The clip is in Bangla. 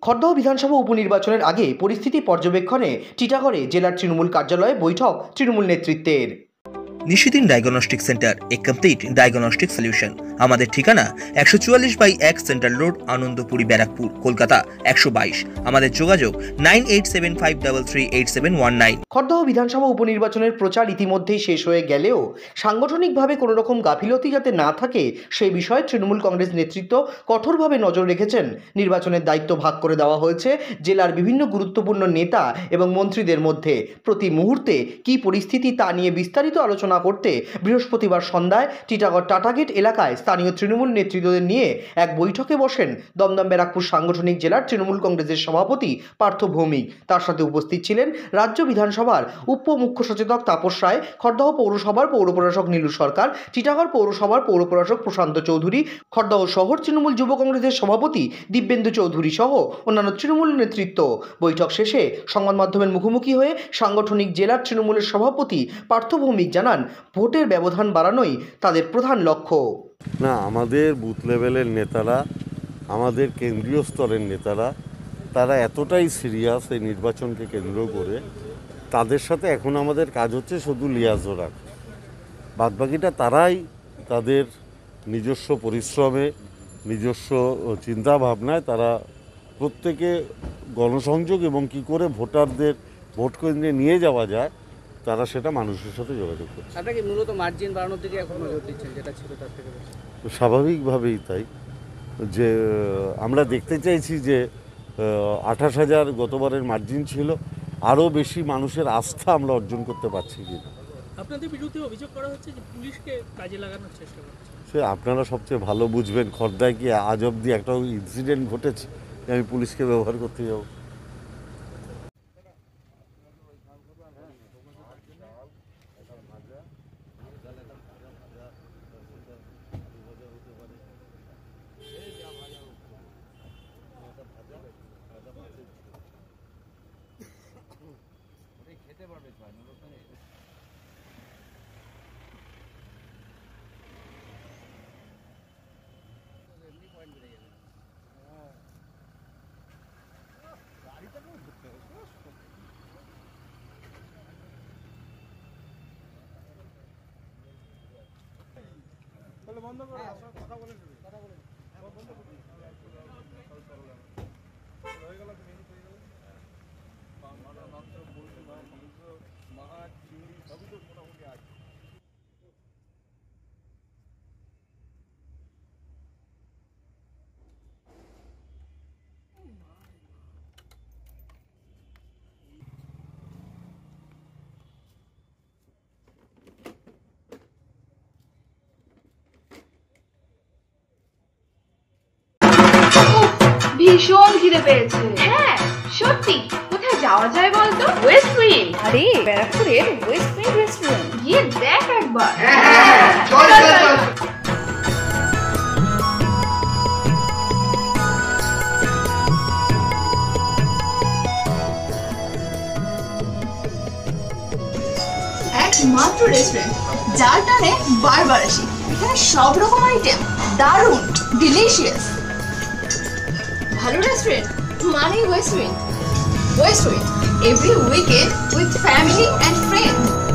খড়দহ বিধানসভা উপনির্বাচনের আগে পরিস্থিতি পর্যবেক্ষণে টিটাগড়ে জেলার তৃণমূল কার্যালয়ে বৈঠক তৃণমূল নেতৃত্বের। Nishidin diagnostic centre, a complete diagnostic solution. আমাদের ঠিকানা 144/1 সেন্ট্রাল রোড, আনন্দপুরি, ব্যারাকপুর, কলকাতা 122। আমাদের যোগাযোগ 9875338719। খড়দহ বিধানসভা উপনির্বাচনের প্রচার ইতিমধ্যেই শেষ হয়ে গেলেও সাংগঠনিকভাবে কোনো রকম গাফিলতি যাতে না থাকে সেই বিষয়ে তৃণমূল কংগ্রেস নেতৃত্ব কঠোরভাবে নজর রেখেছেন। নির্বাচনের দায়িত্ব ভাগ করে দেওয়া হয়েছে জেলার বিভিন্ন গুরুত্বপূর্ণ নেতা এবং মন্ত্রীদের মধ্যে। প্রতি মুহূর্তে কী পরিস্থিতি তা নিয়ে বিস্তারিত আলোচনা করতে বৃহস্পতিবার সন্ধ্যায় টিটাগড় টাটাগেট এলাকায় স্থানীয় তৃণমূল নেতৃত্বদের নিয়ে এক বৈঠকে বসেন দমদম ব্যারাকপুর সাংগঠনিক জেলার তৃণমূল কংগ্রেসের সভাপতি পার্থ ভৌমিক। তার সাথে উপস্থিত ছিলেন রাজ্য বিধানসভার উপ মুখ্য সচেতক তাপস রায়, খড়দহ পৌরসভার পৌরপ্রশাসক নীলু সরকার, টিটাগড় পৌরসভার পৌরপ্রশাসক প্রশান্ত চৌধুরী, খড়দহ শহর তৃণমূল যুব কংগ্রেসের সভাপতি দিব্যেন্দু চৌধুরী সহ অন্যান্য তৃণমূল নেতৃত্ব। বৈঠক শেষে সংবাদ মাধ্যমের মুখোমুখি হয়ে সাংগঠনিক জেলার তৃণমূলের সভাপতি পার্থ ভৌমিক জানান, ভোটের ব্যবধান বাড়ানোই তাদের প্রধান লক্ষ্য। না, আমাদের বুথ লেভেলের নেতারা, আমাদের কেন্দ্রীয় স্তরের নেতারা, তারা এতটাই সিরিয়াস এই নির্বাচনকে কেন্দ্র করে, তাদের সাথে এখন আমাদের কাজ হচ্ছে শুধু লিয়াজও রাখা। বাদবাকিটা তারাই তাদের নিজস্ব পরিশ্রমে, নিজস্ব চিন্তা ভাবনায় তারা প্রত্যেকে গণসংযোগ এবং কি করে ভোটারদের ভোট কেন্দ্রে নিয়ে যাওয়া যায় তারা সেটা মানুষের সাথে যোগাযোগ করছে। আপনাকে মূলত মার্জিন বাড়ানোর দিকে এখন নজর দিচ্ছেন, যেটা ছিল তার থেকে স্বাভাবিকভাবেই তাই, যে আমরা দেখতে চাইছি যে 28,000 গতবারের মার্জিন ছিল, আরও বেশি মানুষের আস্থা আমরা অর্জন করতে পারছি কি। আপনাদের বিরুদ্ধে অভিযোগ করা হচ্ছে যে পুলিশকে কাজে লাগানোর চেষ্টা করছে। সে আপনারা সবচেয়ে ভালো বুঝবেন, খড়দায় কি আজ অবধি একটা ইনসিডেন্ট ঘটেছে আমি পুলিশকে ব্যবহার করতে যাব? বন্ধ করে কথা বলে বন্ধ করে হয়ে গেল। মাংস বলতে মাছ চিংড়ি সবই তো মোটামুটি আছে। ভীষণ খিদে পেয়েছে। হ্যাঁ সত্যি, কোথায় যাওয়া যায় বলতো? West wing. আরে ব্যারাকপুরের ওয়েস্ট উইং রেস্টুরেন্ট, গিয়ে দেখ একবার। চল চল চল। একমাত্র রেস্টুরেন্ট যার টানে বারবার আসি। এখানে সব রকম আইটেম দারুণ ডিলিশিয়াস। ভালো রেস্টুরেন্ট মানে west wing. West wing, every weekend with family and friends.